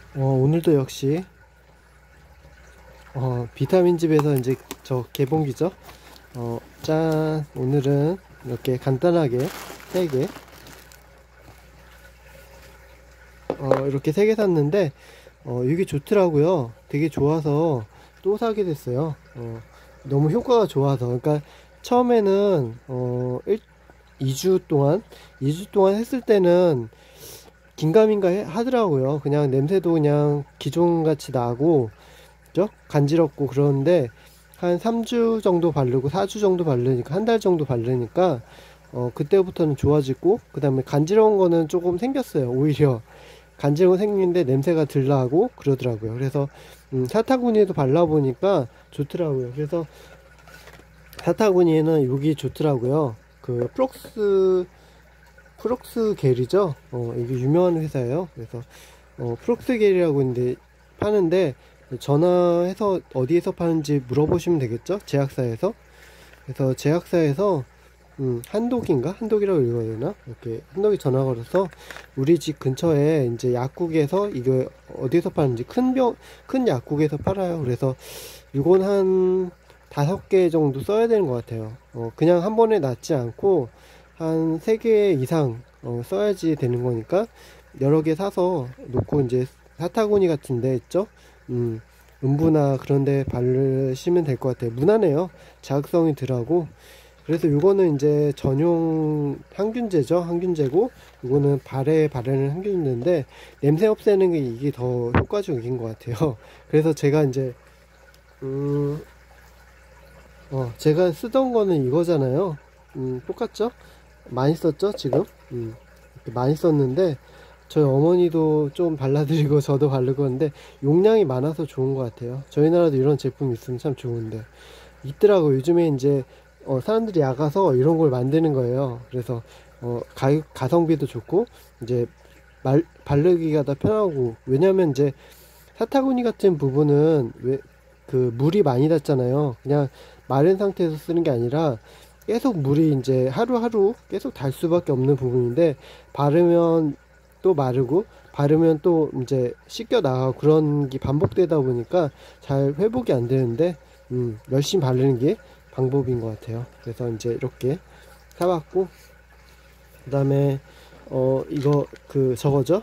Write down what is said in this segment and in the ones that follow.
오늘도 역시 비타민 집에서 이제 저 개봉기죠. 짠. 오늘은 이렇게 간단하게 3개 이렇게 3개 샀는데 이게 좋더라고요. 되게 좋아서 또 사게 됐어요. 너무 효과가 좋아서. 그러니까 처음에는 2주 동안 했을 때는 긴가민가 하더라고요. 그냥 냄새도 그냥 기존같이 나고 그죠? 간지럽고. 그러는데 한 3주 정도 바르고 4주 정도 바르니까, 한 달 정도 바르니까 그때부터는 좋아지고, 그 다음에 간지러운 거는 조금 생겼어요. 오히려 간지러운 거 생기는데 냄새가 덜 나고 그러더라고요. 그래서 사타구니에도 발라보니까 좋더라고요. 그래서 사타구니에는 여기 좋더라고요. 그 프록스 겔이죠. 이게 유명한 회사예요. 그래서 프록스 겔이라고 있는데 파는데, 전화해서 어디에서 파는지 물어보시면 되겠죠. 제약사에서. 그래서 제약사에서 한독이라고 읽어야 되나? 이렇게 한독이 전화 걸어서 우리 집 근처에 이제 약국에서 이거 어디서 파는지, 큰 약국에서 팔아요. 그래서 이건 한 5개 정도 써야 되는 것 같아요. 그냥 한 번에 낫지 않고 한 3개 이상 써야지 되는 거니까 여러 개 사서 놓고, 이제 사타구니 같은 데 있죠. 음부나 그런 데 바르시면 될 것 같아요. 무난해요. 자극성이 덜하고. 그래서 이거는 이제 전용 항균제죠. 항균제고, 이거는 발에 바르는 항균제인데 냄새 없애는 게 이게 더 효과적인 것 같아요. 그래서 제가 이제 제가 쓰던 거는 이거잖아요. 똑같죠? 많이 썼죠, 지금? 이렇게 많이 썼는데, 저희 어머니도 좀 발라드리고 저도 바르고 하는데, 용량이 많아서 좋은 것 같아요. 저희 나라도 이런 제품 있으면 참 좋은데. 있더라고. 요즘에 이제, 사람들이 약아서 이런 걸 만드는 거예요. 그래서, 가성비도 좋고, 이제, 바르기가 더 편하고. 왜냐면 이제, 사타구니 같은 부분은 그 물이 많이 닿잖아요. 그냥 마른 상태에서 쓰는 게 아니라 계속 물이 이제 하루하루 계속 달 수밖에 없는 부분인데, 바르면 또 마르고 바르면 또 이제 씻겨 나가고 그런 게 반복되다 보니까 잘 회복이 안 되는데, 열심히 바르는 게 방법인 것 같아요. 그래서 이제 이렇게 사봤고, 그 다음에 이거 저거죠.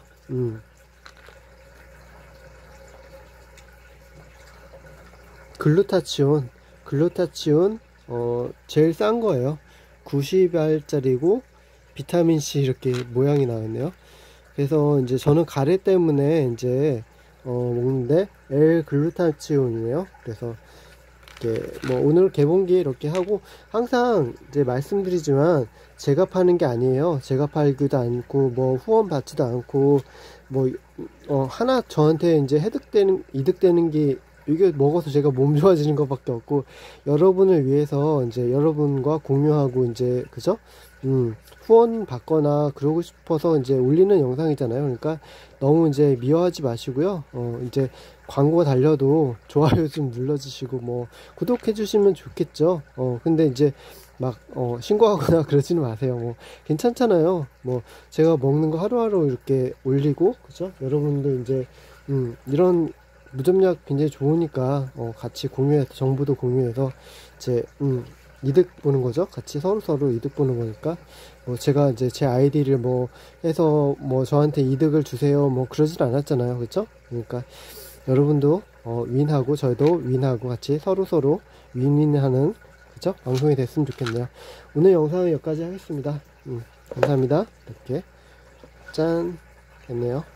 글루타치온 제일 싼 거예요. 90알짜리고 비타민C 이렇게 모양이 나왔네요. 그래서 이제 저는 가래 때문에 이제 먹는데 L 글루타치온이네요. 그래서 이렇게 뭐 오늘 개봉기에 이렇게 하고, 항상 이제 말씀드리지만 제가 파는 게 아니에요. 제가 팔기도 않고 뭐 후원 받지도 않고, 뭐 하나 저한테 이제 이득되는 게 이게 먹어서 제가 몸 좋아지는 것밖에 없고, 여러분을 위해서 이제 여러분과 공유하고 이제 그죠? 후원 받거나 그러고 싶어서 이제 올리는 영상이잖아요. 그러니까 너무 이제 미워하지 마시고요. 이제 광고 달려도 좋아요 좀 눌러주시고 뭐 구독해 주시면 좋겠죠. 근데 이제 막 신고하거나 그러지는 마세요. 뭐 괜찮잖아요. 뭐 제가 먹는 거 하루하루 이렇게 올리고 그죠? 여러분들 이제 이런 무점약 굉장히 좋으니까 같이 공유해서, 정보도 공유해서 이제 이득 보는 거죠. 같이 서로 이득 보는 거니까. 제가 이제 제 아이디를 뭐 해서 뭐 저한테 이득을 주세요 뭐 그러진 않았잖아요. 그쵸? 그러니까 여러분도 윈하고 저희도 윈하고 같이 서로 윈윈하는 그죠? 방송이 됐으면 좋겠네요. 오늘 영상은 여기까지 하겠습니다. 감사합니다. 이렇게 짠 됐네요.